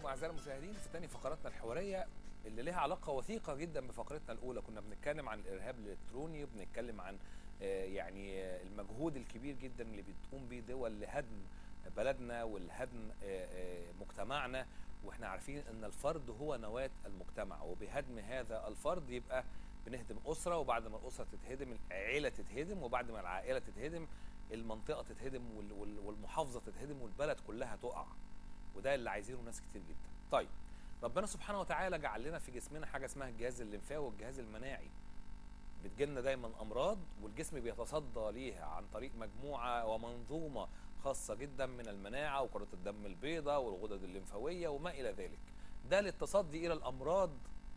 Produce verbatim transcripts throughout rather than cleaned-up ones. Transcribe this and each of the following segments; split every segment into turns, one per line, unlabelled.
بكم اعزائي المشاهدين في ثاني فقراتنا الحواريه اللي لها علاقه وثيقه جدا بفقرتنا الاولى. كنا بنتكلم عن الارهاب الالكتروني وبنتكلم عن يعني المجهود الكبير جدا اللي بتقوم به دول لهدم بلدنا والهدم مجتمعنا، واحنا عارفين ان الفرد هو نواة المجتمع، وبهدم هذا الفرد يبقى بنهدم اسره، وبعد ما الاسره تتهدم العائله تتهدم، وبعد ما العائله تتهدم المنطقه تتهدم والمحافظه تتهدم والبلد كلها تقع. وده اللي عايزينه ناس كتير جدا. طيب ربنا سبحانه وتعالى جعل لنا في جسمنا حاجه اسمها الجهاز الليمفاوي والجهاز المناعي. بتجيلنا دايما امراض والجسم بيتصدى ليها عن طريق مجموعه ومنظومه خاصه جدا من المناعه وكرات الدم البيضاء والغدد الليمفاويه وما الى ذلك. ده للتصدي الى الامراض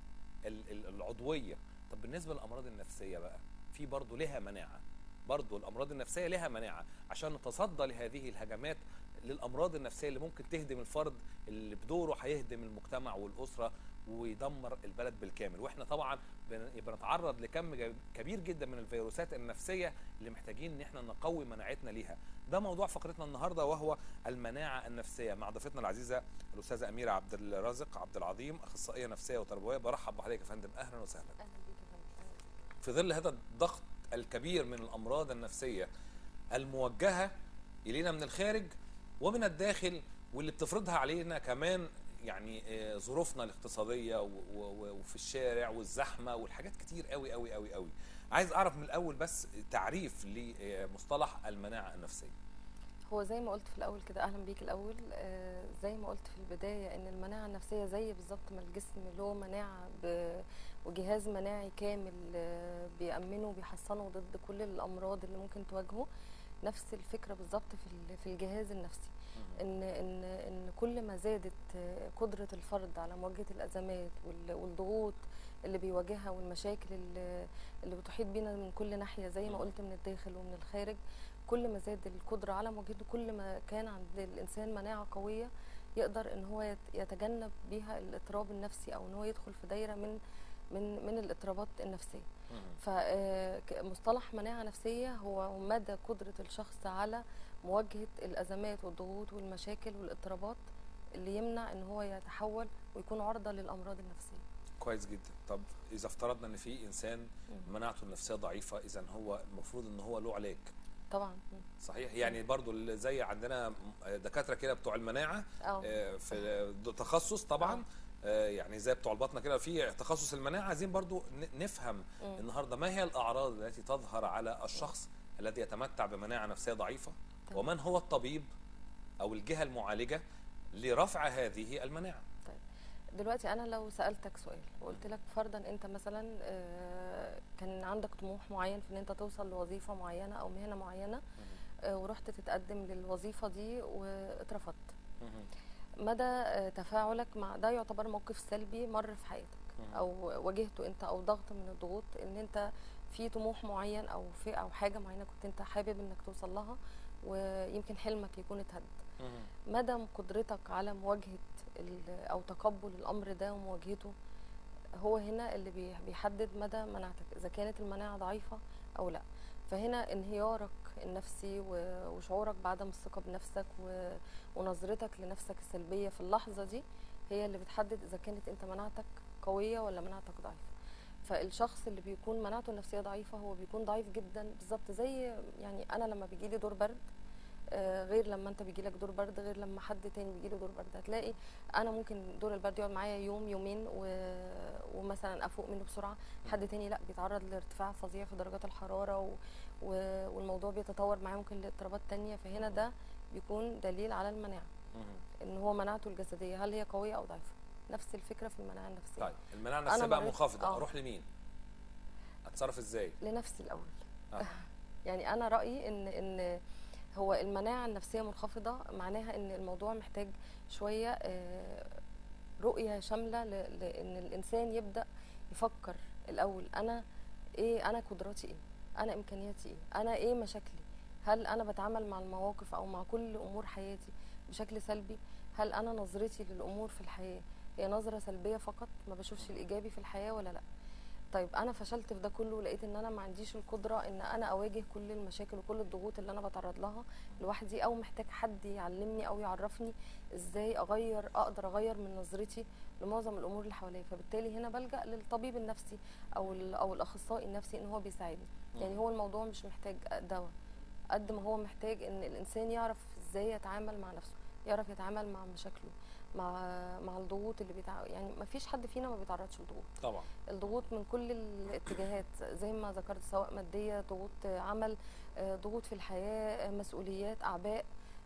العضويه. طب بالنسبه للامراض النفسيه بقى، في برضه لها مناعه. برضه الامراض النفسيه لها مناعه عشان نتصدى لهذه الهجمات للامراض النفسيه اللي ممكن تهدم الفرد، اللي بدوره هيهدم المجتمع والاسره ويدمر البلد بالكامل. واحنا طبعا بنتعرض لكم كبير جدا من الفيروسات النفسيه اللي محتاجين ان احنا نقوي مناعتنا ليها. ده موضوع فقرتنا النهارده وهو المناعه النفسيه مع ضيفتنا العزيزه الاستاذه اميره عبد الرازق عبد العظيم، اخصائيه نفسيه وتربويه. برحب بحضرتك يا فندم، اهلا وسهلا.
اهلا بيك يا فندم.
في ظل هذا الضغط الكبير من الامراض النفسيه الموجهه الينا من الخارج ومن الداخل، واللي بتفرضها علينا كمان يعني ظروفنا الاقتصاديه وفي الشارع والزحمه والحاجات كتير قوي قوي قوي قوي. عايز اعرف من الاول بس تعريف لمصطلح المناعه النفسيه.
هو زي ما قلت في الاول كده، اهلا بيك الاول. آه زي ما قلت في البدايه ان المناعه النفسيه زي بالظبط ما الجسم له مناعه وجهاز مناعي كامل آه بيأمنه وبيحصنه ضد كل الامراض اللي ممكن تواجهه. نفس الفكره بالظبط في في الجهاز النفسي، ان ان ان كل ما زادت قدره الفرد على مواجهه الازمات والضغوط اللي بيواجهها والمشاكل اللي, اللي بتحيط بينا من كل ناحيه زي ما قلت من الداخل ومن الخارج، كل ما زاد القدره على مواجهته كل ما كان عند الانسان مناعه قويه يقدر ان هو يتجنب بيها الاضطراب النفسي او ان هو يدخل في دايره من من من الاضطرابات النفسيه. فمصطلح مناعه نفسيه هو مدى قدره الشخص على مواجهه الازمات والضغوط والمشاكل والاضطرابات اللي يمنع ان هو يتحول ويكون عرضه للامراض النفسيه.
كويس جدا. طب اذا افترضنا ان في انسان مناعته النفسيه ضعيفه، اذا هو المفروض ان هو له علاج.
طبعا
صحيح. يعني برضو زي عندنا دكاتره كده بتوع المناعه أوه. في تخصص طبعا أوه. يعني زي بتوع البطنه كده في تخصص المناعه. عايزين برضو نفهم م. النهارده ما هي الاعراض التي تظهر على الشخص م. الذي يتمتع بمناعه نفسيه ضعيفه، طيب. ومن هو الطبيب او الجهه المعالجه لرفع هذه المناعه.
طيب دلوقتي انا لو سالتك سؤال وقلت لك فرضا انت مثلا كان عندك طموح معين في ان انت توصل لوظيفه معينه او مهنه معينه ورحت تتقدم للوظيفه دي واترفضت، مدى تفاعلك مع ده يعتبر موقف سلبي مر في حياتك او واجهته انت، او ضغط من الضغوط ان انت في طموح معين او في او حاجه معينه كنت انت حابب انك توصل لها ويمكن حلمك يكون اتهد. مدى قدرتك على مواجهه او تقبل الامر ده ومواجهته هو هنا اللي بيحدد مدى مناعتك، اذا كانت المناعه ضعيفه او لا. فهنا انهيارك النفسي وشعورك بعدم الثقه بنفسك ونظرتك لنفسك السلبيه في اللحظه دي هي اللي بتحدد اذا كانت انت مناعتك قويه ولا مناعتك ضعيفه. فالشخص اللي بيكون مناعته النفسيه ضعيفه هو بيكون ضعيف جدا، بالظبط زي يعني انا لما بيجي لي دور برد غير لما انت بيجي لك دور برد غير لما حد تاني بيجي له دور برد. هتلاقي انا ممكن دور البرد يقعد معايا يوم يومين و... ومثلا افوق منه بسرعه، حد تاني لا بيتعرض لارتفاع فظيع في درجات الحراره و... و... والموضوع بيتطور معاه ممكن لاضطرابات تانيه. فهنا ده بيكون دليل على المناعه ان هو مناعته الجسديه هل هي قويه او ضعيفه. نفس الفكره في المناعه النفسيه.
طيب المناعه النفسيه بقى منخفضه، آه. اروح لمين؟ اتصرف ازاي؟
لنفسي الاول. آه. يعني انا رايي ان ان هو المناعة النفسية منخفضة معناها ان الموضوع محتاج شوية رؤية شاملة لان الانسان يبدأ يفكر الاول انا ايه، انا قدراتي ايه، انا امكانياتي ايه، انا ايه مشاكلي، هل انا بتعامل مع المواقف او مع كل امور حياتي بشكل سلبي، هل انا نظرتي للامور في الحياة هي نظرة سلبية فقط ما بشوفش الايجابي في الحياة ولا لا. طيب انا فشلت في ده كله ولقيت ان انا ما عنديش القدره ان انا اواجه كل المشاكل وكل الضغوط اللي انا بتعرض لها لوحدي، او محتاج حد يعلمني او يعرفني ازاي اغير اقدر اغير من نظرتي لمعظم الامور اللي حواليا. فبالتالي هنا بلجأ للطبيب النفسي او او الاخصائي النفسي ان هو بيساعدني. يعني هو الموضوع مش محتاج دواء قد ما هو محتاج ان الانسان يعرف ازاي يتعامل مع نفسه، يعرف يتعامل مع مشاكله، مع مع الضغوط اللي بيتع... يعني ما فيش حد فينا ما بيتعرضش لضغوط.
طبعا
الضغوط من كل الاتجاهات زي ما ذكرت، سواء ماديه، ضغوط عمل، ضغوط في الحياه، مسؤوليات، اعباء.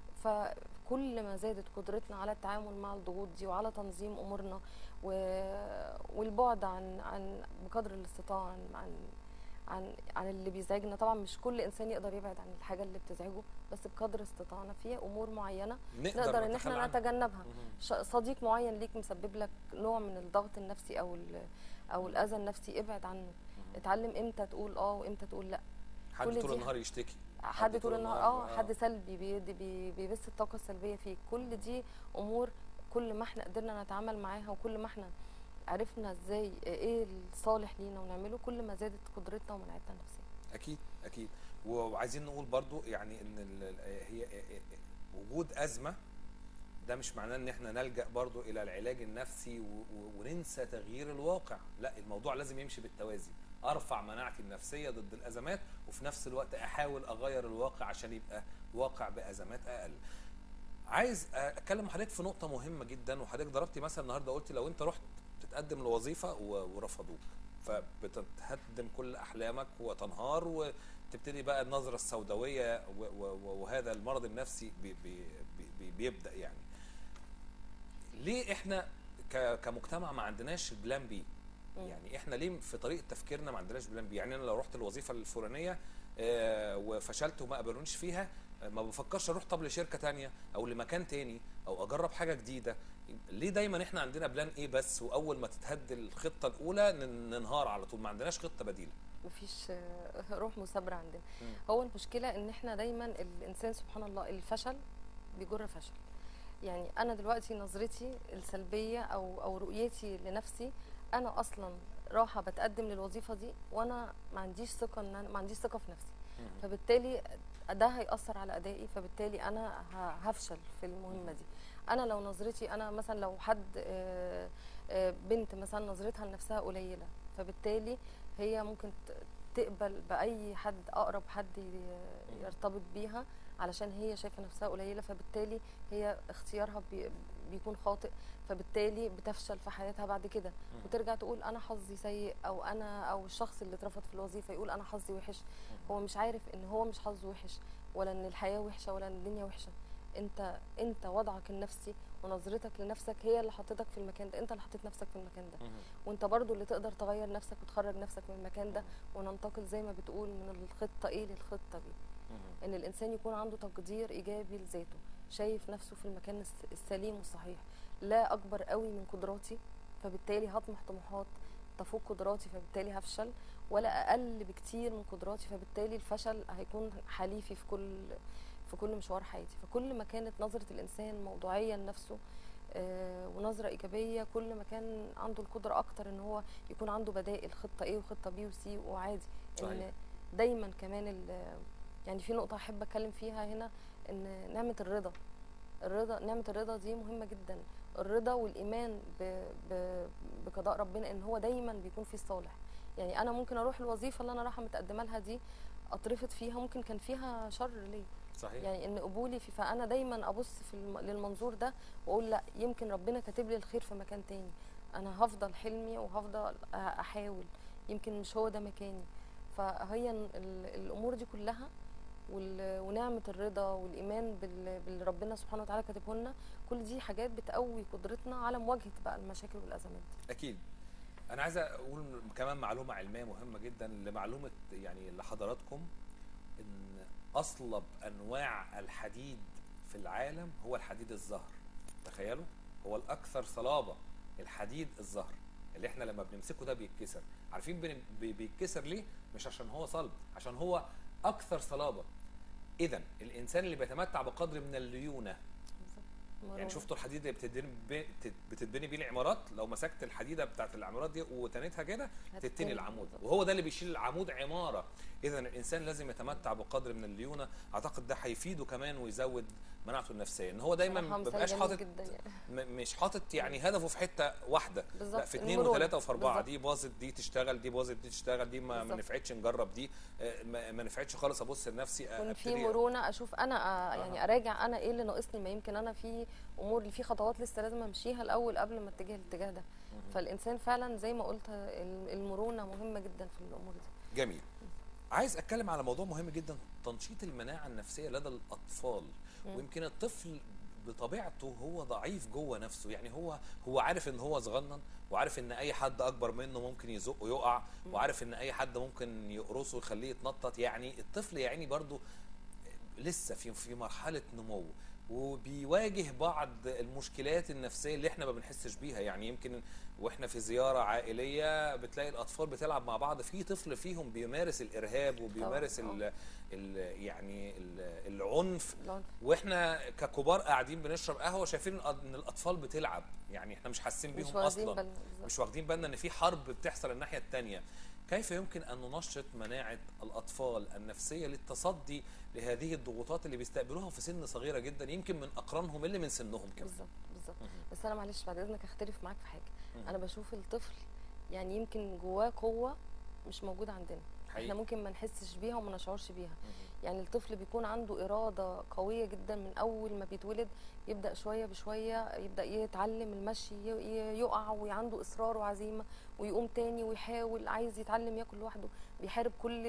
فكل ما زادت قدرتنا على التعامل مع الضغوط دي وعلى تنظيم امورنا و... والبعد عن عن بقدر الاستطاعه عن عن عن عن اللي بيزعجنا. طبعا مش كل انسان يقدر يبعد عن الحاجه اللي بتزعجه، بس بقدر استطاعنا في امور معينه
نقدر,
نقدر ان
نتخلى
احنا
عنها.
نتجنبها. صديق معين ليك مسبب لك نوع من الضغط النفسي او او الاذى النفسي، ابعد عنه. اتعلم امتى تقول اه وامتى تقول لا.
حد طول النهار يشتكي،
حد طول النهار اه حد سلبي بي بيبث الطاقه السلبيه فيك. كل دي امور كل ما احنا قدرنا نتعامل معاها وكل ما احنا عرفنا ازاي ايه الصالح لينا ونعمله، كل ما زادت قدرتنا ومناعتنا النفسيه.
اكيد اكيد. وعايزين نقول برضو يعني ان هي وجود ازمه ده مش معناه ان احنا نلجأ برضو الى العلاج النفسي وننسى تغيير الواقع. لا، الموضوع لازم يمشي بالتوازي. ارفع مناعتي النفسيه ضد الازمات وفي نفس الوقت احاول اغير الواقع عشان يبقى واقع بازمات اقل. عايز اتكلم حضرتك في نقطه مهمه جدا، وحضرتك ضربتي مثلا النهارده قلتي لو انت رحت تتقدم لوظيفه ورفضوك فبتهدم كل احلامك وتنهار وتبتدي بقى النظره السوداويه وهذا المرض النفسي بي بي بي بيبدا. يعني ليه احنا كمجتمع ما عندناش بلان بي؟ يعني احنا ليه في طريقه تفكيرنا ما عندناش بلان بي؟ يعني انا لو رحت الوظيفه الفلانيه وفشلت وما قبلونيش فيها، ما بفكرش اروح طب لشركه ثانيه او لمكان ثاني او اجرب حاجه جديده. ليه دايما احنا عندنا بلان ايه بس، واول ما تتهد الخطه الاولى ننهار على طول؟ ما عندناش خطه بديله.
مفيش روح مثابره عندنا. م. هو المشكله ان احنا دايما الانسان سبحان الله الفشل بيجر فشل. يعني انا دلوقتي نظرتي السلبيه او او رؤيتي لنفسي، انا اصلا رايحه بتقدم للوظيفه دي وانا ما عنديش ثقه ان انا ما عنديش ثقه في نفسي. م. فبالتالي ده هيأثر على ادائي، فبالتالي انا هفشل في المهمه دي. انا لو نظرتي انا مثلا لو حد بنت مثلا نظرتها لنفسها قليله، فبالتالي هي ممكن تقبل باي حد اقرب حد يرتبط بيها علشان هي شايفه نفسها قليله، فبالتالي هي اختيارها بي بيكون خاطئ، فبالتالي بتفشل في حياتها بعد كده وترجع تقول انا حظي سيء، او انا او الشخص اللي اترفض في الوظيفه يقول انا حظي وحش. هو مش عارف ان هو مش حظه وحش، ولا ان الحياه وحشه، ولا ان الدنيا وحشه. انت انت وضعك النفسي ونظرتك لنفسك هي اللي حطتك في المكان ده، انت اللي حطيت نفسك في المكان ده، وانت برضو اللي تقدر تغير نفسك وتخرج نفسك من المكان ده، وننتقل زي ما بتقول من الخطه ايه للخطه بي. ان الانسان يكون عنده تقدير ايجابي لذاته، شايف نفسه في المكان السليم والصحيح، لا اكبر قوي من قدراتي فبالتالي هطمح طموحات تفوق قدراتي فبالتالي هفشل، ولا اقل بكتير من قدراتي فبالتالي الفشل هيكون حليفي في كل في كل مشوار حياتي. فكل ما كانت نظره الانسان موضوعيه لنفسه آه ونظره ايجابيه، كل ما كان عنده القدره اكتر ان هو يكون عنده بدائل، خطه ايه وخطه بي وسي، وعادي
صحيح.
ان دايما كمان يعني في نقطه احب اتكلم فيها هنا، ان نعمه الرضا الرضا نعمه الرضا دي مهمه جدا. الرضا والايمان ب ب بقضاء ربنا ان هو دايما بيكون فيه الصالح. يعني انا ممكن اروح الوظيفه اللي انا رايحه متقدمه لها دي اترفض فيها، ممكن كان فيها شر ليه.
صحيح.
يعني ان قبولي في فانا دايما ابص في الم... للمنظور ده واقول لا، يمكن ربنا كاتب لي الخير في مكان تاني، انا هفضل حلمي وهفضل احاول، يمكن مش هو ده مكاني. فهي الامور دي كلها ونعمه الرضا والايمان باللي ربنا سبحانه وتعالى كاتبه لنا، كل دي حاجات بتقوي قدرتنا على مواجهه بقى المشاكل والازمات دي.
اكيد. انا عايز اقول كمان معلومه علميه مهمه جدا لمعلومه يعني لحضراتكم، ان اصلب انواع الحديد في العالم هو الحديد الزهر. تخيلوا، هو الاكثر صلابه الحديد الزهر اللي احنا لما بنمسكه ده بيتكسر. عارفين بيتكسر ليه؟ مش عشان هو صلب، عشان هو اكثر صلابه. اذا الانسان اللي بيتمتع بقدر من الليونه
مرونة.
يعني شفتوا الحديد اللي بتتبني بي- بتتبني بيه العمارات، لو مسكت الحديده بتاعت العمارات دي وتنيتها كده تتني العمود، وهو ده اللي بيشيل العمود عماره. اذا الانسان لازم يتمتع بقدر من الليونه، اعتقد ده هيفيده كمان ويزود مناعته النفسيه، ان هو دايما ما بيبقاش حاطط يعني. مش حاطط يعني هدفه في حته واحده، لا في اثنين وثلاثه وفي اربعه، دي باظت دي تشتغل، دي باظت دي تشتغل، دي ما, ما نفعتش نجرب دي، ما, ما نفعتش خالص ابص لنفسي
يكون في مرونه، اشوف انا آه يعني آه. اراجع انا ايه اللي ناقصني، ما يمكن انا في امور اللي في خطوات لسه لازم امشيها الاول قبل ما اتجه الاتجاه ده. فالانسان فعلا زي ما قلت المرونه مهمه جدا في الامور دي.
جميل. عايز اتكلم على موضوع مهم جدا، تنشيط المناعه النفسيه لدى الاطفال. مم. ويمكن الطفل بطبيعته هو ضعيف جوه نفسه، يعني هو هو عارف ان هو صغنن، وعارف ان اي حد اكبر منه ممكن يزقه يقع، وعارف ان اي حد ممكن يقرصه ويخليه يتنطط. يعني الطفل يعني برضو لسه في في مرحله نمو، وبيواجه بعض المشكلات النفسيه اللي احنا ما بنحسش بيها. يعني يمكن واحنا في زياره عائليه بتلاقي الاطفال بتلعب مع بعض، في طفل فيهم بيمارس الارهاب وبيمارس ال ال يعني ال العنف، واحنا ككبار قاعدين بنشرب قهوه شايفين ان الاطفال بتلعب، يعني احنا مش حاسين بيهم اصلا، مش واخدين بالنا ان في حرب بتحصل الناحيه الثانيه. كيف يمكن أن ننشط مناعة الأطفال النفسية للتصدي لهذه الضغوطات اللي بيستقبلوها في سن صغيرة جدا، يمكن من أقرانهم اللي من سنهم كمان؟
بالظبط بالظبط. بس أنا معلش بعد إذنك أختلف معاك في حاجة. مم. أنا بشوف الطفل يعني يمكن جواه قوة مش موجودة عندنا، حقيقي. احنا ممكن ما نحسش بيها وما نشعرش بيها. مم. يعني الطفل بيكون عنده إرادة قوية جدا من أول ما بيتولد، يبدأ شوية بشوية يبدأ يتعلم المشي، يقع وعنده إصرار وعزيمة ويقوم تاني ويحاول، عايز يتعلم ياكل لوحده، بيحارب كل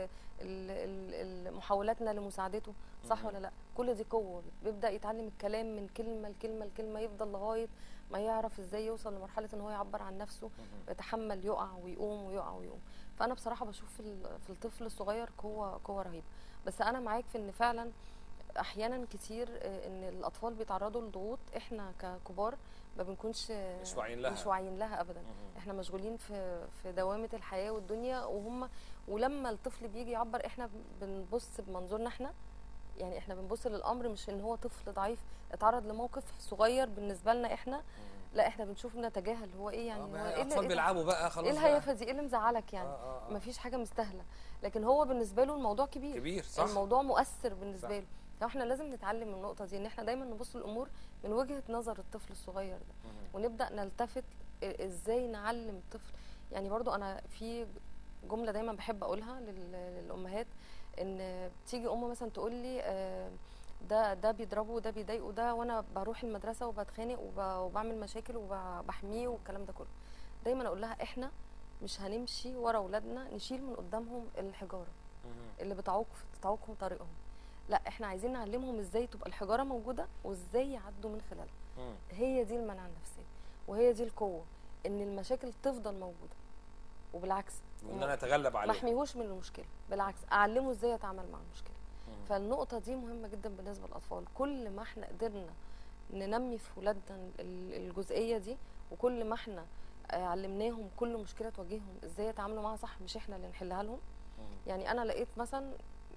محاولاتنا لمساعدته، صح ولا لا؟ كل دي قوة. بيبدأ يتعلم الكلام من كلمة لكلمة لكلمة، يفضل لغاية ما يعرف ازاي يوصل لمرحلة ان هو يعبر عن نفسه، يتحمل يقع ويقوم ويقع ويقوم. فأنا بصراحة بشوف في الطفل الصغير قوة قوة رهيبة. بس أنا معاك في ان فعلا احيانا كتير ان الاطفال بيتعرضوا لضغوط احنا ككبار ما بنكونش
مش واعيين لها
مش واعيين لها ابدا. مم. احنا مشغولين في في دوامه الحياه والدنيا، وهم ولما الطفل بيجي يعبر احنا بنبص بمنظورنا احنا، يعني احنا بنبص للامر مش ان هو طفل ضعيف اتعرض لموقف صغير بالنسبه لنا احنا. مم. لا احنا بنشوف نتجاهل هو ايه، يعني
هو ايه الاطفال بيلعبوا بقى خلاص،
ايه الهيافه دي، ايه اللي مزعلك يعني؟ آه آه آه. مفيش حاجه مستاهله، لكن هو بالنسبه له الموضوع كبير
كبير، صح،
الموضوع مؤثر بالنسبه صح. له. فاحنا لازم نتعلم من النقطه دي، ان احنا دايما نبص للامور من وجهه نظر الطفل الصغير ده. مم. ونبدا نلتفت ازاي نعلم الطفل. يعني برضو انا في جمله دايما بحب اقولها للامهات، ان تيجي ام مثلا تقول لي آه ده ده بيضربه وده بيضايقه ده، وانا بروح المدرسه وبتخانق وبعمل مشاكل وبحميه والكلام ده كله. دايما اقول لها احنا مش هنمشي ورا اولادنا نشيل من قدامهم الحجاره اللي بتعوق تعوقهم طريقهم، لا احنا عايزين نعلمهم ازاي تبقى الحجاره موجوده وازاي يعدوا من خلالها. هي دي المناعه النفسيه وهي دي القوه، ان المشاكل تفضل موجوده، وبالعكس
وان انا اتغلب عليها،
ما احميهوش من المشكله، بالعكس اعلمه ازاي يتعامل مع المشكله. فالنقطه دي مهمه جدا بالنسبه للاطفال. كل ما احنا قدرنا ننمي في ولادنا الجزئيه دي، وكل ما احنا علمناهم كل مشكله تواجههم ازاي يتعاملوا معاها صح، مش احنا اللي نحلها لهم. يعني انا لقيت مثلا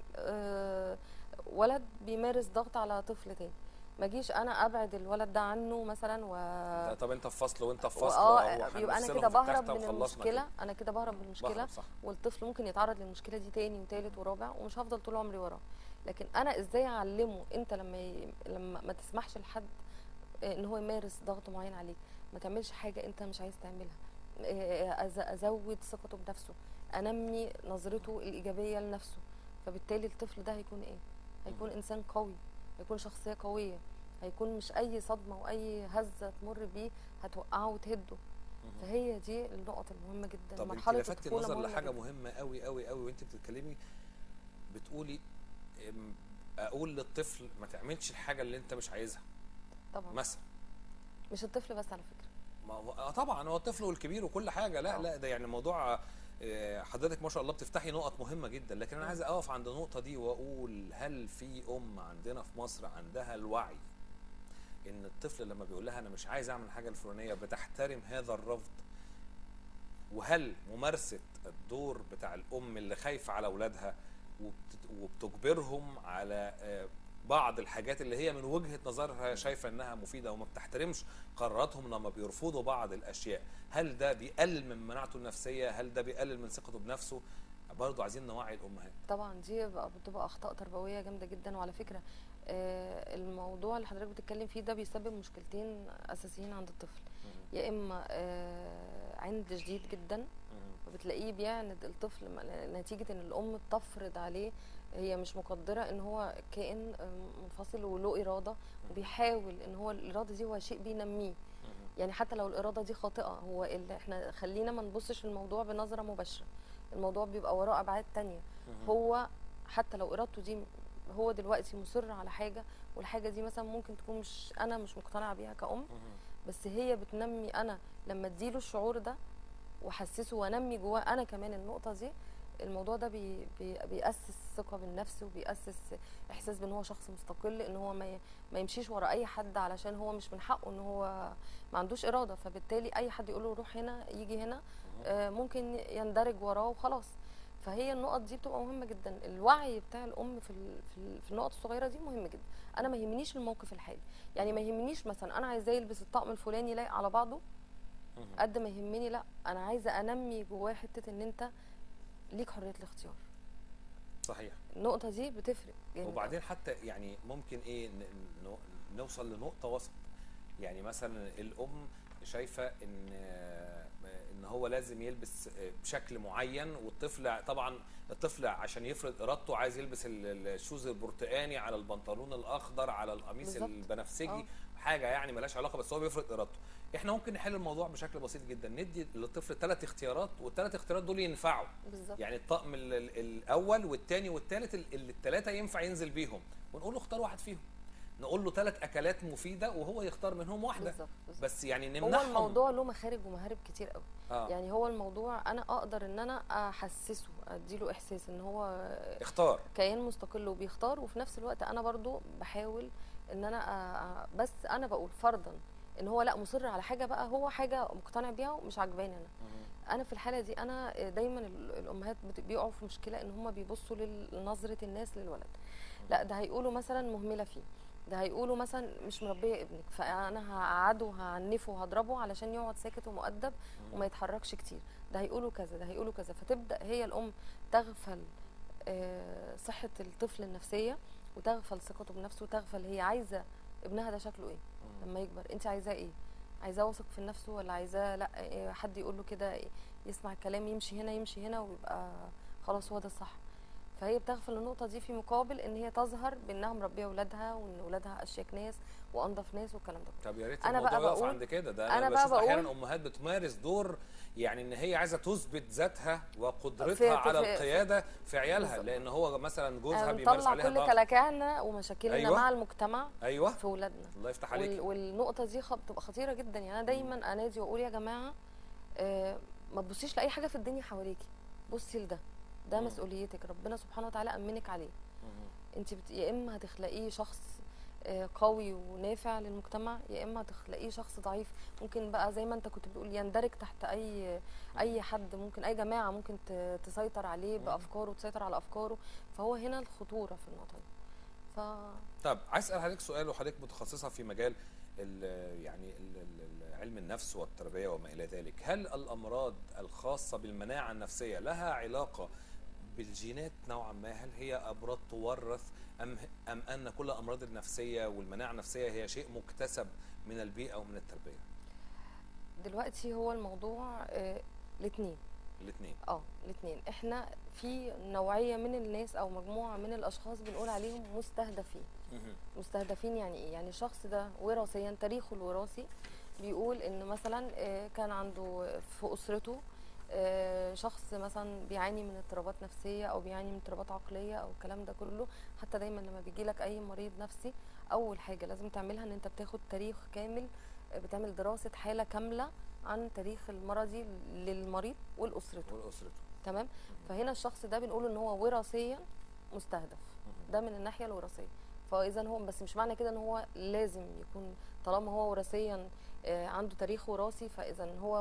ولد بيمارس ضغط على طفل تاني، ما جيش انا ابعد الولد ده عنه مثلا و
ده طب انت في فصل وانت في فصل،
اه يبقى انا كده بهرب من المشكله كده. انا كده بهرب من المشكله، والطفل ممكن يتعرض للمشكله دي تاني وتالت ورابع، ومش هفضل طول عمري وراه. لكن انا ازاي اعلمه انت لما ي... لما ما تسمحش لحد ان هو يمارس ضغط معين عليك، ما تعملش حاجه انت مش عايز تعملها، ازود ثقته بنفسه، انمي نظرته الايجابيه لنفسه. فبالتالي الطفل ده هيكون ايه؟ هيكون انسان قوي، هيكون شخصيه قويه، هيكون مش اي صدمه واي هزه تمر بيه هتوقعه وتهده. فهي دي النقط المهمه جدا.
طب مرحله انت لفتت النظر لحاجه مهمه قوي قوي قوي وانت بتتكلمي، بتقولي اقول للطفل ما تعملش الحاجه اللي انت مش عايزها
طبعا،
مثلا.
مش الطفل بس على فكره،
ما طبعا هو الطفل والكبير وكل حاجه، لا أوه. لا ده يعني موضوع حضرتك ما شاء الله بتفتحي نقط مهمه جدا. لكن انا عايز اقف عند النقطه دي واقول، هل في ام عندنا في مصر عندها الوعي ان الطفل لما بيقول لها انا مش عايز اعمل حاجه الفلانيه بتحترم هذا الرفض؟ وهل ممارسه الدور بتاع الام اللي خايفه على اولادها وبتجبرهم على بعض الحاجات اللي هي من وجهه نظرها شايفه انها مفيده وما بتحترمش قراراتهم لما بيرفضوا بعض الاشياء، هل ده بيقلل من مناعته النفسيه؟ هل ده بيقلل من ثقته بنفسه؟ برضه عايزين نوعي الامهات.
طبعا دي بقى بتبقى اخطاء تربويه جامده جدا. وعلى فكره آه، الموضوع اللي حضرتك بتتكلم فيه ده بيسبب مشكلتين اساسيين عند الطفل. يا اما آه، عند شديد جدا، وبتلاقيه بيعند الطفل نتيجه ان الام بتفرض عليه، هي مش مقدره ان هو كائن منفصل وله اراده، وبيحاول ان هو الاراده دي هو شيء بينميه. يعني حتى لو الاراده دي خاطئه، هو اللي احنا خلينا ما نبصش الموضوع بنظره مباشره، الموضوع بيبقى وراه ابعاد تانية. هو حتى لو ارادته دي، هو دلوقتي مصر على حاجه، والحاجه دي مثلا ممكن تكون مش انا مش مقتنعه بيها كأم، بس هي بتنمي. انا لما اديله الشعور ده واحسسه وانمي جواه انا كمان النقطه دي، الموضوع ده بي بي بيأسس ثقه بالنفس، وبيأسس احساس بان هو شخص مستقل، ان هو ما ما يمشيش ورا اي حد علشان هو مش من حقه، ان هو ما عندوش اراده. فبالتالي اي حد يقول له روح هنا يجي هنا، آه ممكن يندرج وراه وخلاص. فهي النقط دي بتبقى مهمه جدا. الوعي بتاع الام في في, في النقط الصغيره دي مهم جدا. انا ما يهمنيش الموقف الحالي، يعني ما يهمنيش مثلا انا عايزاه يلبس الطقم الفلاني لايق على بعضه، قد ما يهمني لا، انا عايزه انمي جواه حته ان انت ليك حريه الاختيار.
صحيح.
النقطه دي بتفرق جامد.
وبعدين حتى يعني ممكن ايه نوصل لنقطه وسط. يعني مثلا الام شايفه ان ان هو لازم يلبس بشكل معين، والطفل طبعا الطفل عشان يفرض ارادته عايز يلبس الشوز البرتقاني على البنطلون الاخضر على القميص بالزبط. البنفسجي أوه. حاجه يعني ملهاش علاقه، بس هو بيفرض ارادته. احنا ممكن نحل الموضوع بشكل بسيط جدا، ندي للطفل ثلاث اختيارات، والثلاث اختيارات دول ينفعوا بالزبط. يعني الطقم الاول والثاني والثالث الثلاثه ينفع ينزل بيهم، ونقول له اختار واحد فيهم. نقول له ثلاث اكلات مفيده وهو يختار منهم واحده بالزبط. بالزبط. بس يعني نمنعهم.
هو الموضوع له مخارج ومهارب كتير قوي.
آه.
يعني هو الموضوع انا اقدر ان انا احسسه، اديله احساس ان هو
اختار
كيان مستقل وبيختار، وفي نفس الوقت انا برضو بحاول ان انا بس انا بقول فرضا ان هو لا مصر على حاجه بقى، هو حاجه مقتنع بيها ومش عاجباني انا. انا في الحاله دي انا دايما الامهات بيقعوا في مشكله ان هم بيبصوا لنظره الناس للولد. لا ده هيقولوا مثلا مهمله فيه، ده هيقولوا مثلا مش مربيه ابنك، فانا هقعده وهعنفه وهضربه علشان يقعد ساكت ومؤدب وما يتحركش كتير، ده هيقولوا كذا، ده هيقولوا كذا. فتبدا هي الام تغفل صحه الطفل النفسيه، وتغفل ثقته بنفسه، وتغفل هي عايزه ابنها ده شكله ايه لما يكبر. انت عايزاه ايه؟ عايزاه واثق في نفسه، ولا عايزاه لا حد يقول له كده يسمع الكلام يمشي هنا يمشي هنا ويبقى خلاص هو ده الصح؟ فهي بتغفل النقطه دي في مقابل ان هي تظهر بانها مربيه اولادها، وان اولادها اشيك ناس وانضف ناس والكلام ده.
طب يا ريت الموضوع يقف عند كده. ده انا, أنا بشوف احيانا امهات بتمارس دور يعني ان هي عايزه تثبت ذاتها وقدرتها على في القياده في, في عيالها بالزبط. لان هو مثلا جوزها بيمارس عليها
ضغط. كل كلاكعنا ومشاكلنا
أيوة.
مع المجتمع
أيوة.
في اولادنا.
الله يفتح عليك.
وال والنقطه دي بتبقى خطيره جدا. يعني انا دايما انادي واقول يا جماعه آه ما تبصيش لاي حاجه في الدنيا حواليكي، بصي لده، ده مم. مسؤوليتك، ربنا سبحانه وتعالى امنك عليه. انت بت... يا اما هتخلقيه شخص قوي ونافع للمجتمع، يا اما هتخلقيه شخص ضعيف ممكن بقى زي ما انت كنت بتقول يندرج تحت اي اي حد، ممكن اي جماعه ممكن تسيطر عليه بافكاره وتسيطر على افكاره. فهو هنا الخطوره في النقطه دي. ف
طب عايز اسال حضرتك سؤال، وحضرتك متخصصه في مجال ال يعني ال علم النفس والتربيه وما الى ذلك، هل الامراض الخاصه بالمناعه النفسيه لها علاقه بالجينات نوعا ما؟ هل هي امراض تورث ام ام ان كل الامراض النفسيه والمناعه النفسيه هي شيء مكتسب من البيئه ومن التربيه؟
دلوقتي هو الموضوع آه الاثنين
الاثنين
اه الاثنين. احنا في نوعيه من الناس او مجموعه من الاشخاص بنقول عليهم مستهدفين. مستهدفين يعني ايه؟ يعني الشخص ده وراثيا تاريخه الوراثي بيقول ان مثلا آه كان عنده في اسرته شخص مثلا بيعاني من اضطرابات نفسيه او بيعاني من اضطرابات عقليه او الكلام ده كله. حتى دايما لما بيجي لك اي مريض نفسي اول حاجه لازم تعملها ان انت بتاخد تاريخ كامل، بتعمل دراسه حاله كامله عن تاريخ المرضي للمريض والاسرته
والاسرته
تمام. فهنا الشخص ده بنقول ان هو وراثيا مستهدف، ده من الناحيه الوراثيه. فاذا هو بس مش معنى كده ان هو لازم يكون طالما هو وراثيا عنده تاريخ وراثي فاذا هو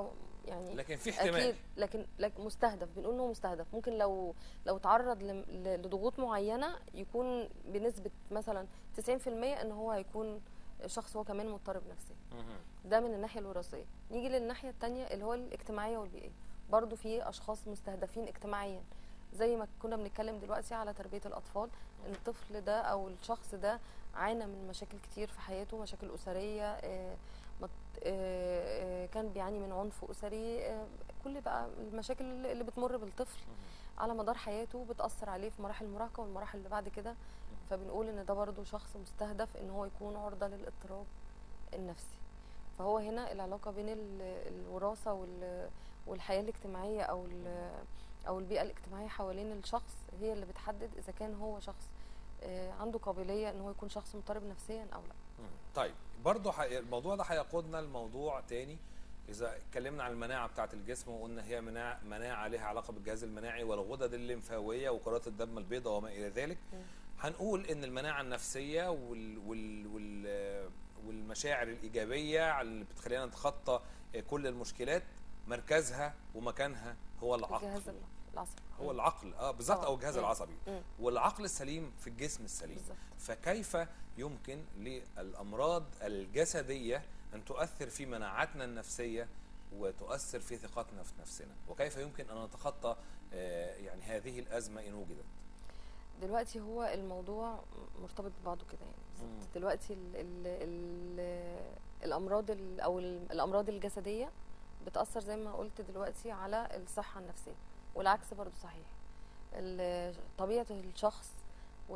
يعني
لكن في احتمال.
اكيد، لكن لكن مستهدف، بنقول انه مستهدف. ممكن لو لو تعرض ل- ل- لضغوط معينه يكون بنسبه مثلا تسعين في المية ان هو هيكون شخص هو كمان مضطرب نفسيا.
مهم.
ده من الناحيه الوراثيه. نيجي للناحيه الثانيه اللي هو الاجتماعيه والبيئيه. برضو في اشخاص مستهدفين اجتماعيا، زي ما كنا بنتكلم دلوقتي على تربيه الاطفال، ان الطفل ده او الشخص ده عانى من مشاكل كتير في حياته، مشاكل اسريه، آه، مت- آه، آه، كان بيعاني من عنف اسري، آه، كل بقى المشاكل اللي بتمر بالطفل على مدار حياته بتاثر عليه في مراحل المراهقه والمراحل اللي بعد كده. فبنقول ان ده برضو شخص مستهدف ان هو يكون عرضه للاضطراب النفسي. فهو هنا العلاقه بين ال- الوراثه وال- والحياه الاجتماعيه او ال- او البيئه الاجتماعيه حوالين الشخص هي اللي بتحدد اذا كان هو شخص آه، عنده قابليه ان هو يكون شخص مضطرب نفسيا او لا.
مم. طيب برضه حي... الموضوع ده هيقودنا لموضوع تاني. اذا اتكلمنا عن المناعه بتاعه الجسم وقلنا هي مناعه مناعه لها علاقه بالجهاز المناعي والغدد الليمفاويه وكرات الدم البيضاء وما الى ذلك،
مم.
هنقول ان المناعه النفسيه وال... وال... وال... والمشاعر الايجابيه اللي بتخلينا نتخطى كل المشكلات مركزها ومكانها هو العقل.
الجهاز العصبي.
هو
مم.
العقل اه بالظبط،
طبعاً.
او الجهاز
مم.
العصبي.
مم.
والعقل السليم في الجسم السليم.
بالظبط.
فكيف يمكن للامراض الجسديه ان تؤثر في مناعتنا النفسيه وتؤثر في ثقتنا في نفسنا، وكيف يمكن ان نتخطى آه، يعني هذه الازمه ان وجدت؟
دلوقتي هو الموضوع مرتبط ببعضه كده يعني
مم.
بالظبط. دلوقتي ال ال ال الامراض ال او ال- الامراض الجسديه بتاثر زي ما قلت دلوقتي على الصحه النفسيه، والعكس برضو صحيح. ال- طبيعه الشخص و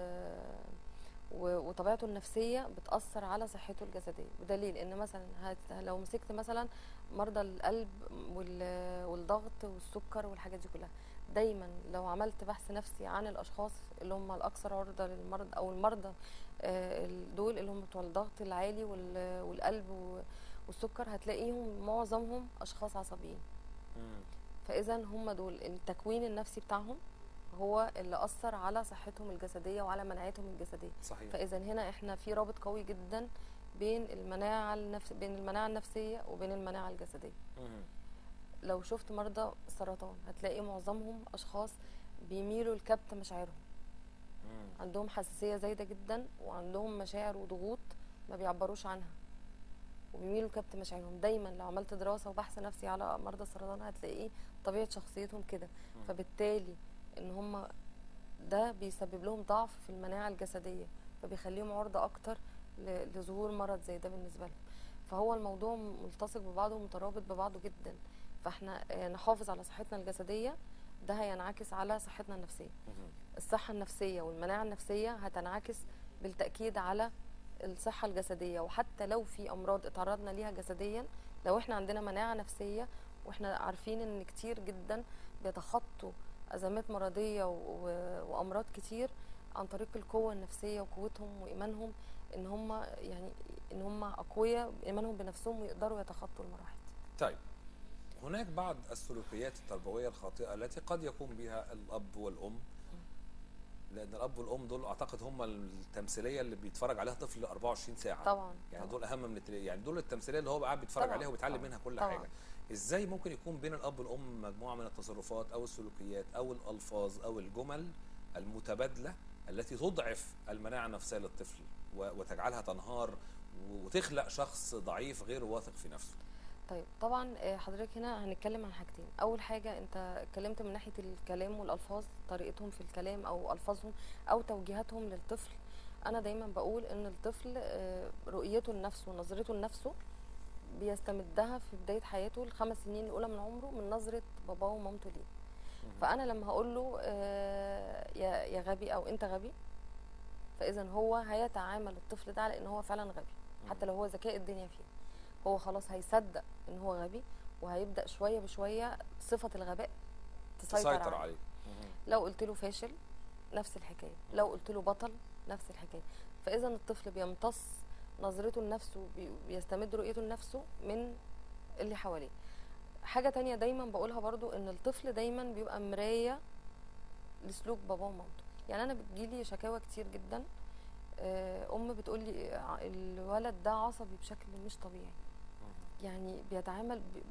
و- وطبيعته النفسيه بتاثر على صحته الجسديه، بدليل ان مثلا هت- لو مسكت مثلا مرضى القلب وال- والضغط والسكر والحاجات دي كلها، دايما لو عملت بحث نفسي عن الاشخاص اللي هم الاكثر عرضه للمرض او المرضى آه، ال- دول اللي هم بتوع الضغط العالي وال- والقلب و- والسكر، هتلاقيهم معظمهم اشخاص عصبيين.
مم.
فاذا هم دول التكوين النفسي بتاعهم هو اللي اثر على صحتهم الجسديه وعلى مناعتهم الجسديه.
صحيح.
فاذا هنا احنا في رابط قوي جدا بين المناعه النفس بين المناعه النفسيه وبين المناعه الجسديه.
مم.
لو شفت مرضى السرطان هتلاقي معظمهم اشخاص بيميلوا لكبت مشاعرهم،
مم.
عندهم حساسيه زايده جدا وعندهم مشاعر وضغوط ما بيعبروش عنها وبيميلوا لكبت مشاعرهم. دايما لو عملت دراسه وبحث نفسي على مرضى السرطان هتلاقيه طبيعه شخصيتهم كده.
مم.
فبالتالي ان هم ده بيسبب لهم ضعف في المناعه الجسديه، فبيخليهم عرضه اكتر ل- لظهور مرض زي ده بالنسبه لهم. فهو الموضوع ملتصق ببعضه ومترابط ببعضه جدا. فاحنا آه، نحافظ على صحتنا الجسديه، ده هينعكس على صحتنا النفسيه.
مم.
الصحه النفسيه والمناعه النفسيه هتنعكس بالتاكيد على الصحه الجسديه. وحتى لو في امراض اتعرضنا ليها جسديا، لو احنا عندنا مناعه نفسيه، واحنا عارفين ان كتير جدا بيتخطوا ازمات مرضيه و- و- وامراض كتير عن طريق القوه النفسيه وقوتهم وايمانهم ان هم يعني ان هم اقوياء، ايمانهم بنفسهم ويقدروا يتخطوا المراحل.
طيب هناك بعض السلوكيات التربويه الخاطئه التي قد يقوم بها الاب والام، لان الاب والام دول اعتقد هم التمثيليه اللي بيتفرج عليها طفل أربعة وعشرين ساعه.
طبعا
يعني
طبعاً.
دول اهم من التل... يعني دول التمثيليه اللي هو قاعد بيتفرج
طبعاً،
عليها وبيتعلم
طبعاً،
منها كل
طبعاً.
حاجه. ازاي ممكن يكون بين الاب والام مجموعه من التصرفات او السلوكيات او الالفاظ او الجمل المتبادله التي تضعف المناعه النفسيه للطفل و... وتجعلها تنهار وتخلق شخص ضعيف غير واثق في نفسه؟
طيب طبعا آه، حضرتك هنا هنتكلم عن حاجتين. اول حاجه انت اتكلمت من ناحيه الكلام والالفاظ، طريقتهم في الكلام او الفاظهم او توجيهاتهم للطفل. انا دايما بقول ان الطفل آه، رؤيته لنفسه ونظرته لنفسه بيستمدها في بدايه حياته الخمس سنين الاولى من عمره من نظره باباه ومامته ليه. فانا لما هقول له آه، يا يا غبي او انت غبي، فاذا هو هيتعامل الطفل ده على ان هو فعلا غبي، حتى لو هو ذكاء الدنيا فيه. هو خلاص هيصدق ان هو غبي، وهيبدا شويه بشويه صفه الغباء تسيطر,
تسيطر
عليه.
عليه.
لو قلت له فاشل نفس الحكايه، لو قلت له بطل نفس الحكايه. فاذا الطفل بيمتص نظرته لنفسه، بي- بيستمد رؤيته لنفسه من اللي حواليه. حاجه تانية دايما بقولها برضو ان الطفل دايما بيبقى مرايه لسلوك باباه ومامته. يعني انا بتجيلي شكاوى كتير جدا، آه، ام بتقول لي الولد ده عصبي بشكل مش طبيعي، يعني بيتعامل ب-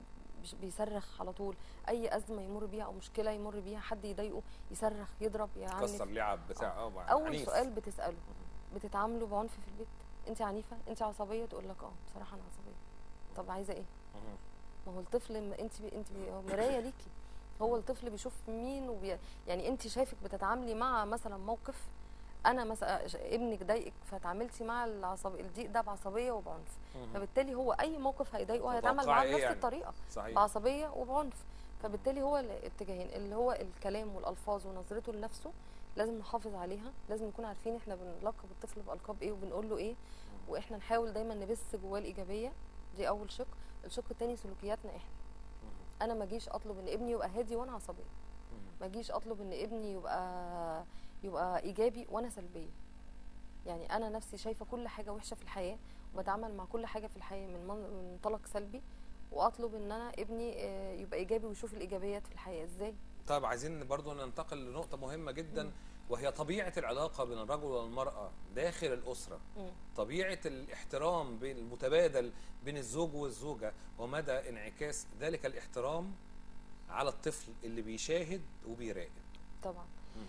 بيش- بيصرخ على طول. اي ازمه يمر بيها او مشكله يمر بيها، حد يضايقه يصرخ، يضرب، يعنف.
كسر لعب بتاع اه مع-
اول
عنيف.
سؤال بتساله، بتتعاملوا بعنف في البيت؟ انت عنيفه؟ انت عصبيه؟ تقول لك اه بصراحه انا عصبيه. طب عايزه ايه؟
مهم.
ما هو الطفل م- انت بي انت بي هو مرايه ليكي. هو الطفل بيشوف مين وبي... يعني انت شايفك بتتعاملي مع مثلا موقف، انا مثلا ش- ابنك ضايقك فتعاملتي مع العصب الضيق ده بعصبيه وبعنف،
مهم.
فبالتالي هو اي موقف هيضايقه هيتعامل
تتوقعي
معاه
إيه
بنفس
يعني؟
الطريقه،
صحيح.
بعصبيه وبعنف. فبالتالي هو الاتجاهين اللي هو الكلام والالفاظ ونظرته لنفسه لازم نحافظ عليها، لازم نكون عارفين احنا بنلقب الطفل بالقاب ايه وبنقول له ايه، واحنا نحاول دايما نبث جواه الايجابيه. دي اول شق. الشق الثاني سلوكياتنا احنا. انا ما اجيش اطلب ان ابني يبقى هادي وانا عصبيه، ما اجيش اطلب ان ابني يبقى يبقى ايجابي وانا سلبيه. يعني انا نفسي شايفه كل حاجه وحشه في الحياه وبتعامل مع كل حاجه في الحياه من من- من منطلق سلبي، واطلب ان انا ابني آه، يبقى ايجابي ويشوف الايجابيات في الحياه ازاي.
طيب عايزين برضو ننتقل لنقطة مهمة جدا،
مم.
وهي طبيعة العلاقة بين الرجل والمرأة داخل الأسرة.
مم.
طبيعة الاحترام بين المتبادل بين الزوج والزوجة، ومدى انعكاس ذلك الاحترام على الطفل اللي بيشاهد وبيراقب.
طبعا.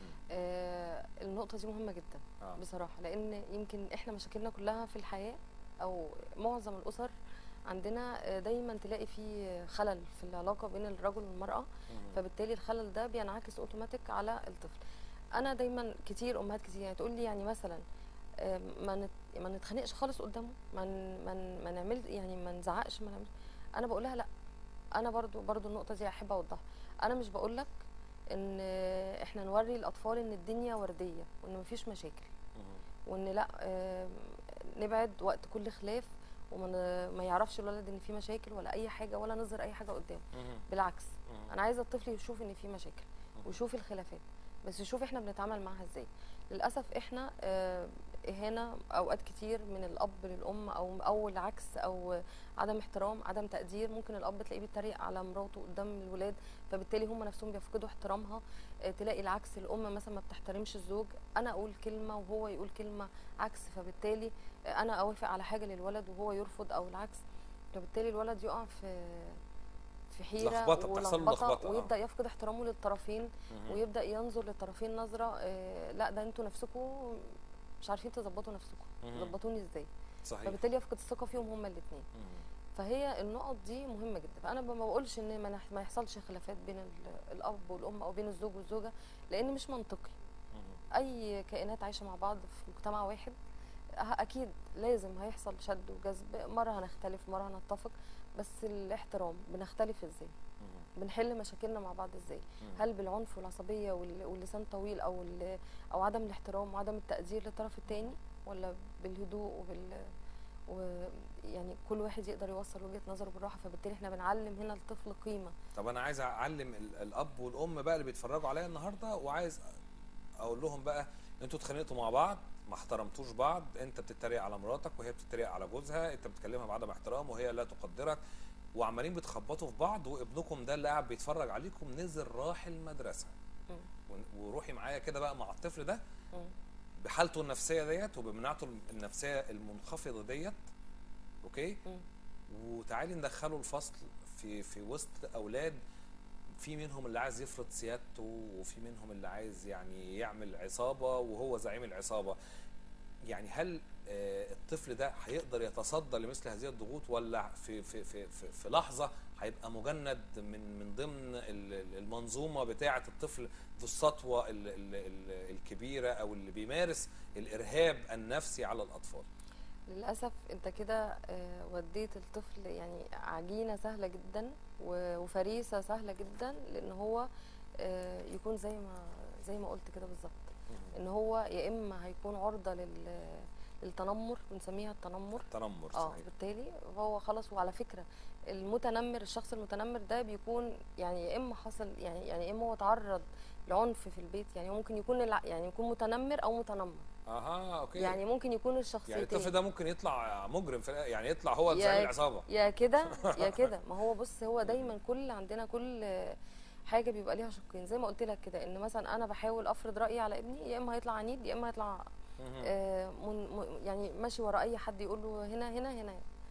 آه النقطه دي مهمه جدا
آه.
بصراحه، لان يمكن احنا مشاكلنا كلها في الحياه او معظم الاسر عندنا آه، دايما تلاقي في خلل في العلاقه بين الرجل والمراه،
مم.
فبالتالي الخلل ده بينعكس اوتوماتيك على الطفل. انا دايما كتير امهات كتير يعني تقول لي يعني مثلا آه، ما نت- ما نتخانقش خالص قدامه، ما ن- ما ن- ما نعمل يعني ما نزعقش، ما نعمل. انا بقول لها لا، انا برضو برضو النقطه دي احب اوضحها. انا مش بقول لك ان آه، احنا نوري الاطفال ان الدنيا ورديه وان مفيش مشاكل،
مم.
وان لا آه، نبعد وقت كل خلاف وما ن- ما يعرفش الولد ان في مشاكل ولا اي حاجه ولا نظهر اي حاجه قدامه.
مم.
بالعكس،
مم.
انا عايزه الطفل يشوف ان في مشاكل ويشوف الخلافات، بس يشوف احنا بنتعامل معاها ازاي. للاسف احنا آه، اهانه اوقات كتير من الاب للام او او العكس، او عدم احترام، عدم تقدير. ممكن الاب تلاقيه بيتريق على مراته قدام الولاد، فبالتالي هم نفسهم بيفقدوا احترامها. آه، تلاقي العكس، الام مثلا ما بتحترمش الزوج، انا اقول كلمه وهو يقول كلمه عكس، فبالتالي آه، انا اوافق على حاجه للولد وهو يرفض او العكس، فبالتالي الولد يقع في في حيره
لخبطة، بتحصل له
ولخبطه،
لخبطة، آه.
ويبدا يفقد احترامه للطرفين،
مم.
ويبدا ينظر للطرفين نظره آه، لا ده انتوا نفسكم مش عارفين تظبطوا نفسكم،
مم.
ظبطوني ازاي؟
صحيح.
فبالتالي يفقد الثقه فيهم هما الاثنين.
مم.
فهي النقط دي مهمه جدا. فانا ما بقولش ان ما نح- ما يحصلش خلافات بين ال- الاب والام او بين الزوج والزوجه، لان مش منطقي.
مم.
اي كائنات عايشه مع بعض في مجتمع واحد ه- اكيد لازم هيحصل شد وجذب، مره هنختلف مره هنتفق، بس الاحترام. بنختلف ازاي؟
مم.
بنحل مشاكلنا مع بعض ازاي؟
مم.
هل بالعنف والعصبيه وال- واللسان طويل او ال- او عدم الاحترام وعدم التقدير للطرف الثاني، ولا بالهدوء وبال ويعني كل واحد يقدر يوصل وجهه نظره بالراحه؟ فبالتالي احنا بنعلم هنا الطفل قيمه.
طب انا عايز اعلم ال- الاب والام بقى اللي بيتفرجوا عليا النهارده، وعايز اقول لهم بقى انتوا اتخانقتوا مع بعض، ما احترمتوش بعض، انت بتتريق على مراتك وهي بتتريق على جوزها، انت بتكلمها بعدم احترام وهي لا تقدرك، وعمالين بتخبطوا في بعض، وابنكم ده اللي قاعد بيتفرج عليكم نزل راح المدرسه،
مم.
ون- وروحي معايا كده بقى مع الطفل ده
مم.
بحالته النفسيه ديت وبمناعته النفسيه المنخفضه ديت، اوكي،
مم.
وتعالي ندخله الفصل في في وسط اولاد، في منهم اللي عايز يفرض سيادته، وفي منهم اللي عايز يعني يعمل عصابه وهو زعيم العصابه. يعني هل آه، الطفل ده هيقدر يتصدى لمثل هذه الضغوط، ولا في في في في, في لحظه هيبقى مجند من من ضمن ال- ال- المنظومه بتاعه الطفل ذو السطوه ال- ال- ال- الكبيره، او اللي بيمارس الارهاب النفسي على الاطفال؟
للأسف أنت كده آه، وديت الطفل يعني عجينة سهلة جدا و- وفريسة سهلة جدا، لأن هو آه، يكون زي ما زي ما قلت كده بالظبط، إن هو يا إما هيكون عرضة لل للتنمر، بنسميها التنمر.
تنمر،
اه
صحيح.
بالتالي هو خلاص. وعلى فكرة المتنمر، الشخص المتنمر ده بيكون يعني يا إما حصل يعني يعني يا إما هو تعرض لعنف في البيت، يعني هو ممكن يكون الع- يعني يكون متنمر أو متنمر،
اها، اوكي.
يعني ممكن يكون الشخصيتين.
يعني الطفل ده ممكن يطلع مجرم في، يعني يطلع هو
يا-
زعيم العصابه.
يا كده يا كده. ما هو بص، هو دايما كل عندنا كل حاجه بيبقى ليها شقين، زي ما قلت لك كده، ان مثلا انا بحاول افرض رايي على ابني، يا اما هيطلع عنيد يا اما هيطلع
مهم.
آه من م- يعني ماشي ورا اي حد يقول له هنا هنا هنا.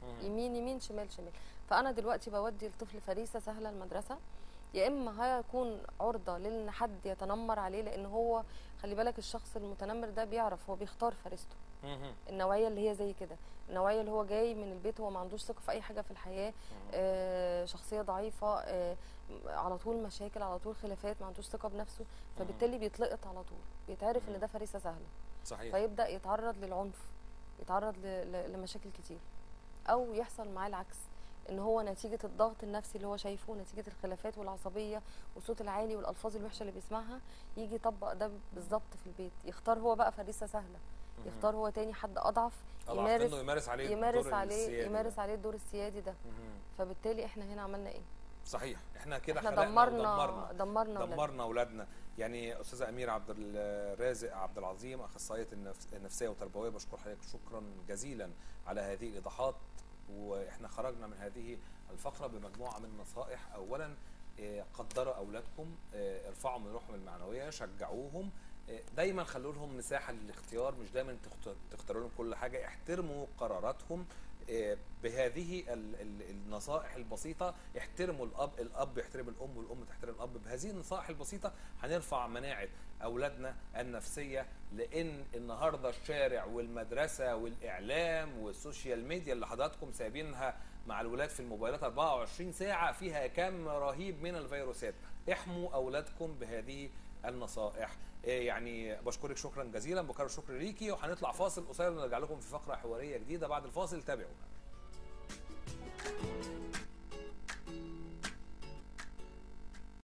يمين يمين شمال شمال. فانا دلوقتي بودي الطفل فريسه سهله المدرسه، يا اما هيكون عرضه لان حد يتنمر عليه، لان هو خلي بالك الشخص المتنمر ده بيعرف هو بيختار فريسته. النوعيه اللي هي زي كده، النوعيه اللي هو جاي من البيت هو ما عندوش ثقه في اي حاجه في الحياه، آه شخصيه ضعيفه، آه على طول مشاكل، على طول خلافات، ما عندوش ثقه بنفسه، فبالتالي بيتلقط على طول، بيتعرف ان ده فريسه سهله.
صحيح.
فيبدا يتعرض للعنف، يتعرض لمشاكل كتير، او يحصل معاه العكس، ان هو نتيجه الضغط النفسي اللي هو شايفه، نتيجه الخلافات والعصبيه والصوت العالي والالفاظ الوحشه اللي بيسمعها، يجي يطبق ده بالظبط في البيت، يختار هو بقى فريسه سهله، يختار هو تاني حد اضعف
يمارس يمارس عليه
يمارس
الدور
عليه
السيادي
يمارس
ده.
عليه الدور السيادي ده. فبالتالي احنا هنا عملنا ايه؟
صحيح، احنا كده
احنا
خلقنا
دمرنا
ودمرنا
دمرنا
دمرنا اولادنا. يعني استاذه اميره عبد الرازق عبد العظيم، اخصائيه النفسيه والتربويه، بشكر حضرتك شكرا جزيلا على هذه الايضاحات. واحنا خرجنا من هذه الفقره بمجموعه من النصائح. اولا قدروا اولادكم، ارفعوا من روحهم المعنويه، شجعوهم، دايما خلوا لهم مساحه للاختيار، مش دايما تختاروا لهم كل حاجه، احترموا قراراتهم بهذه النصائح البسيطه. احترموا الاب، الاب يحترم الام، والام تحترم الاب. بهذه النصائح البسيطه هنرفع مناعه اولادنا النفسيه، لان النهارده الشارع والمدرسه والاعلام والسوشيال ميديا اللي حضراتكم سايبينها مع الولاد في الموبايلات أربعة وعشرين ساعه فيها كم رهيب من الفيروسات. احموا اولادكم بهذه النصائح. يعني بشكرك شكرا جزيلا، بكرر الشكر ليكي، وهنطلع فاصل قصير ونرجع لكم في فقره حواريه جديده بعد الفاصل. تابعونا.